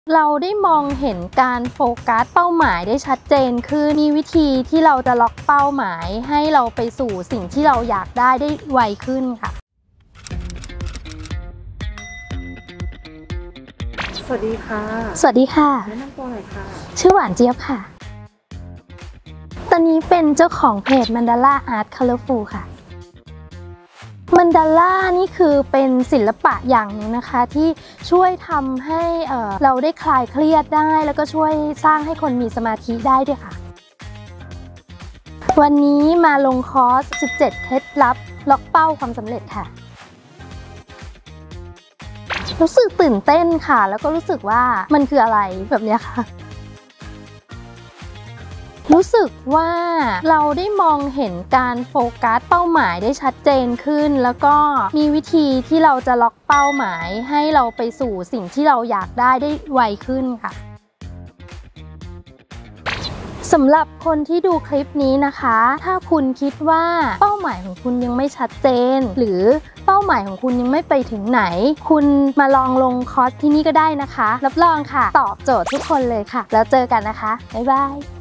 เราได้มองเห็นการโฟกัสเป้าหมายได้ชัดเจนคือมีวิธีที่เราจะล็อกเป้าหมายให้เราไปสู่สิ่งที่เราอยากได้ไวขึ้นค่ะสวัสดีค่ะสวัสดีค่ะแนะนำตัวหน่อยค่ะชื่อหวานเจี๊ยบค่ะตอนนี้เป็นเจ้าของเพจ Mandala Art Colorful ค่ะMandala นี่คือเป็นศิลปะอย่างหนึ่งนะคะที่ช่วยทำให้เราได้คลายเครียดได้แล้วก็ช่วยสร้างให้คนมีสมาธิได้ด้วยค่ะวันนี้มาลงคอร์ส 17 เคล็ดลับล็อกเป้าความสำเร็จค่ะรู้สึกตื่นเต้นค่ะแล้วก็รู้สึกว่ามันคืออะไรแบบนี้ค่ะรู้สึกว่าเราได้มองเห็นการโฟกัสเป้าหมายได้ชัดเจนขึ้นแล้วก็มีวิธีที่เราจะล็อกเป้าหมายให้เราไปสู่สิ่งที่เราอยากได้ไวขึ้นค่ะสำหรับคนที่ดูคลิปนี้นะคะถ้าคุณคิดว่าเป้าหมายของคุณยังไม่ชัดเจนหรือเป้าหมายของคุณยังไม่ไปถึงไหนคุณมาลองลงคอร์สที่นี่ก็ได้นะคะรับรองค่ะตอบโจทย์ทุกคนเลยค่ะแล้วเจอกันนะคะบ๊ายบาย